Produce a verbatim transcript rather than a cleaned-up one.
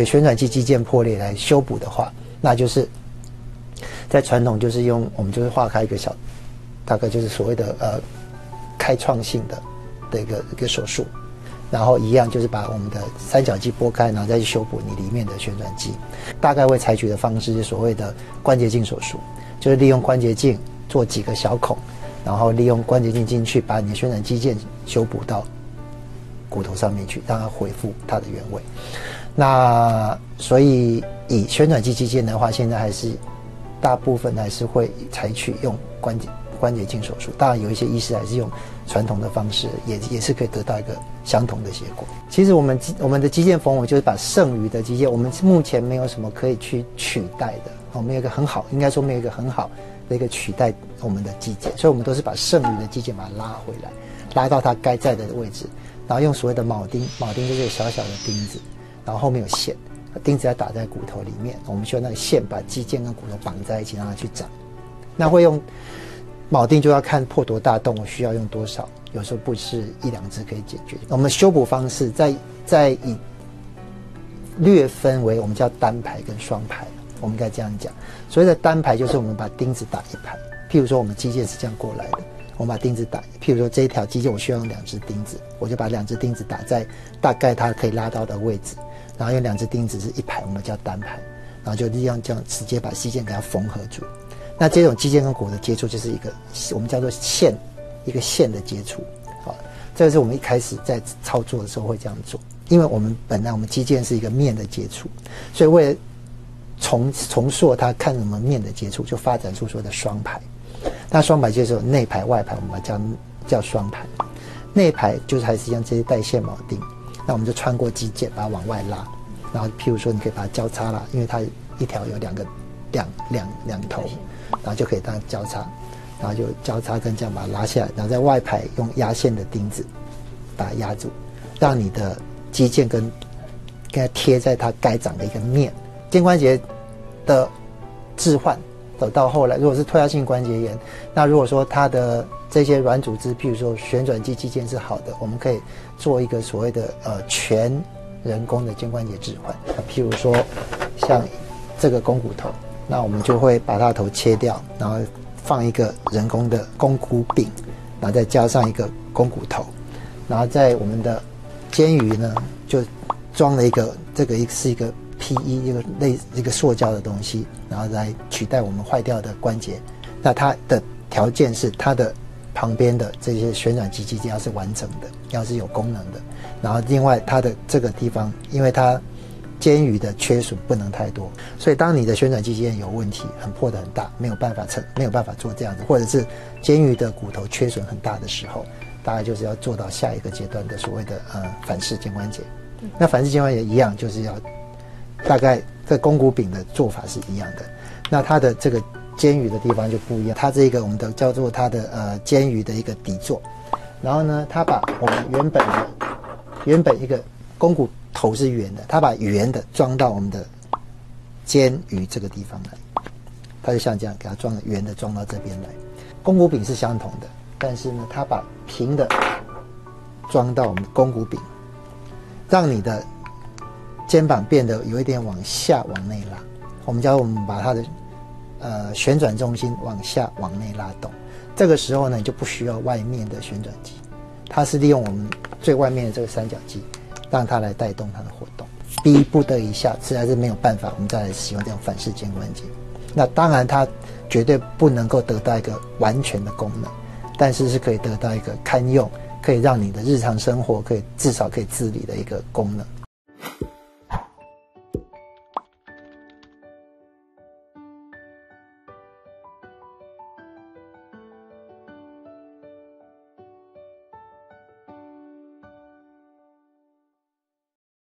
所以旋转肌肌腱破裂来修补的话，那就是在传统就是用我们就是划开一个小，大概就是所谓的呃开创性的的一个一个手术，然后一样就是把我们的三角肌拨开，然后再去修补你里面的旋转肌。大概会采取的方式是所谓的关节镜手术，就是利用关节镜做几个小孔，然后利用关节镜进去把你的旋转肌腱修补到骨头上面去，让它恢复它的原位。那所以以旋转肌肌腱的话，现在还是大部分还是会采取用关节关节镜手术，当然有一些医师还是用传统的方式，也也是可以得到一个相同的结果。其实我们我们的肌腱缝合就是把剩余的肌腱，我们目前没有什么可以去取代的，我们有一个很好，应该说没有一个很好的一个取代我们的肌腱，所以我们都是把剩余的肌腱把它拉回来，拉到它该在的位置，然后用所谓的铆钉，铆钉就是小小的钉子，然后后面有线，钉子要打在骨头里面，我们需要那个线把肌腱跟骨头绑在一起，让它去长。那会用铆钉就要看破多大洞，我需要用多少，有时候不是一两支可以解决。我们修补方式在在以略分为我们叫单排跟双排，我们应该这样讲。所谓的单排就是我们把钉子打一排，譬如说我们肌腱是这样过来的，我们把钉子打，譬如说这一条肌腱我需要用两只钉子，我就把两只钉子打在大概它可以拉到的位置，然后用两只钉子是一排，我们叫单排，然后就利用这样直接把肌腱给它缝合住。那这种肌腱跟骨的接触就是一个我们叫做线，一个线的接触。好，这个是我们一开始在操作的时候会这样做，因为我们本来我们肌腱是一个面的接触，所以为了重重塑它看什么面的接触，就发展出所谓的双排。那双排就是有内排外排，我们把它叫叫双排。内排就是还是一样这些带线铆钉，那我们就穿过肌腱把它往外拉，然后譬如说你可以把它交叉啦，因为它一条有两个两两两头，然后就可以当交叉，然后就交叉跟这样把它拉下来，然后在外排用压线的钉子把它压住，让你的肌腱跟跟它贴在它该长的一个面。肩关节的置换走到后来，如果是退化性关节炎，那如果说它的这些软组织，譬如说旋转肌肌腱是好的，我们可以做一个所谓的呃全人工的肩关节置换。譬如说像这个肱骨头，那我们就会把它的头切掉，然后放一个人工的肱骨柄，然后再加上一个肱骨头，然后在我们的肩盂呢就装了一个这个是一个 P E 一个类一个塑胶的东西，然后来取代我们坏掉的关节。那它的条件是它的旁边的这些旋转肌肌腱要是完整的，要是有功能的。然后另外它的这个地方，因为它肩盂的缺损不能太多，所以当你的旋转肌肌腱有问题，很破得很大，没有办法成没有办法做这样子，或者是肩盂的骨头缺损很大的时候，大概就是要做到下一个阶段的所谓的呃反式肩关节。那反式肩关节一样，就是要大概这肱骨柄的做法是一样的，那它的这个肩盂的地方就不一样，它这个我们的叫做它的呃肩盂的一个底座，然后呢，它把我们原本的原本一个肱骨头是圆的，它把圆的装到我们的肩盂这个地方来，它就像这样给它装圆的装到这边来。肱骨柄是相同的，但是呢，它把平的装到我们的肱骨柄，让你的肩膀变得有一点往下往内拉。我们叫我们把它的呃旋转重心往下往内拉动。这个时候呢，你就不需要外面的旋转肌，它是利用我们最外面的这个三角肌，让它来带动它的活动。逼不得已下，实在是没有办法，我们再来使用这种反式肩关节。那当然，它绝对不能够得到一个完全的功能，但是是可以得到一个堪用，可以让你的日常生活可以至少可以自理的一个功能。